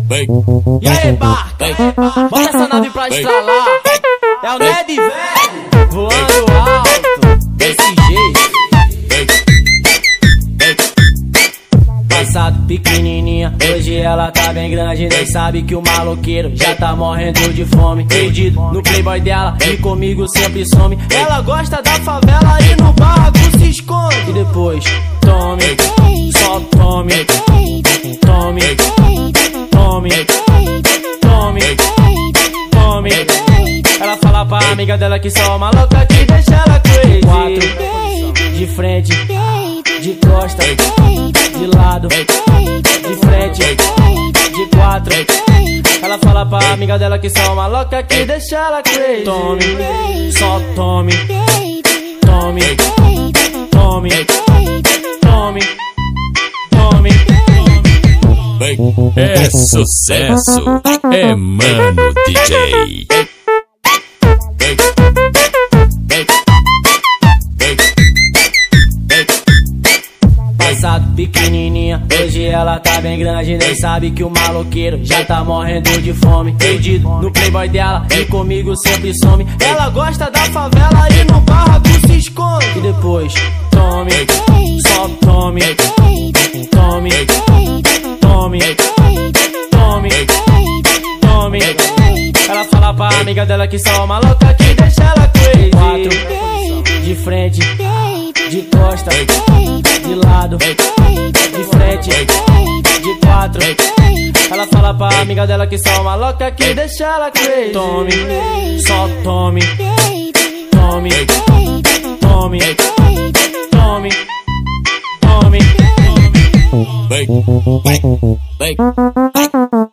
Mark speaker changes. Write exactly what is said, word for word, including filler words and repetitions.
Speaker 1: E aí, barca, bota essa nave pra estralar. É o Ned velho, voando alto, desse jeito. Passado pequenininha, hoje ela tá bem grande. Nem sabe que o maloqueiro já tá morrendo de fome. Perdido no playboy dela e comigo sempre some. Ela gosta da favela e no barraco se esconde. E depois, tome, só tome, tome, tome, tome, tome. Ela fala pra amiga dela que só uma louca que deixa ela crazy. Quatro, de frente, de costa, de lado, de frente, de quatro. Ela fala pra amiga dela que só uma louca que deixa ela crazy. Tome, só tome, tome, tome, tome, tome.
Speaker 2: É sucesso, é Mano D J.
Speaker 1: Passado pequenininha, hoje ela tá bem grande. Nem sabe que o maloqueiro já tá morrendo de fome. Perdido no playboy dela e comigo sempre some. Ela gosta da favela e no barraco se esconde. E depois, tome, só tome, tome, tome, tome, tome. Ela fala pra amiga dela que só uma louca que deixa ela crazy. Quatro, de frente, de costa, de lado, de frente, de quatro. Ela fala pra amiga dela que só uma louca que deixa ela crazy. Tome, só tome, tome, tome, tome, tome, tome.